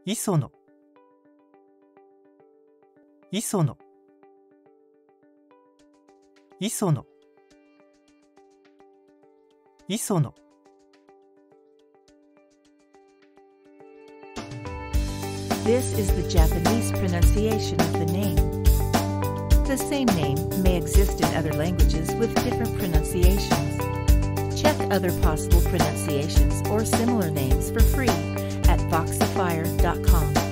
磯野、磯野、磯野、磯野。 This is the Japanese pronunciation of the name. The same name may exist in other languages with different pronunciations. Check other possible pronunciations or similar names for free at voxifier.com.